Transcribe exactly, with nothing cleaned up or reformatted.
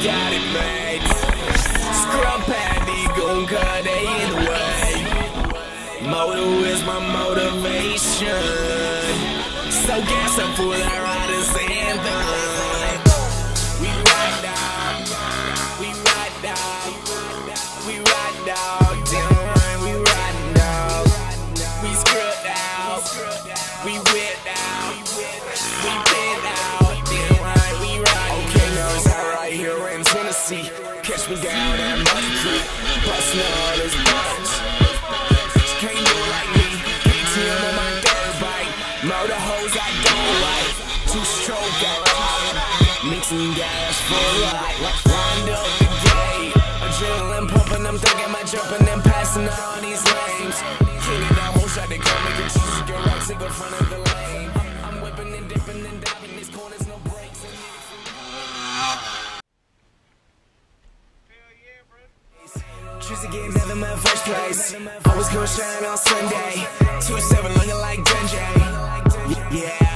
got it made. Scrub patty, gon' cut they in the way. Motor is my motivation. So gas up for that rider's anthem. We ride down, we ride down, we ride down, damn, we ride down. We scrub out, we whip out, we bend out, damn right, we ride. Okay, now it's out right here in Tennessee. Catch me down at Muddy Creek, bustin' all this bunch. Can't do it like me, K T M on my dirt bike. Motor hoes I don't like, two-stroke out, mixing gas for life. Wind up the gate, adrenaline pumping, I'm thinking my jumping and passing all these lanes. Kill it down, whole shot, they call me the cheese, get rocks in front of the lane. I'm whipping and dipping and diving, these corners, no brakes. Choose again, never in my first place. Always gonna shine on Sunday. two seven looking like Dunjay. Yeah.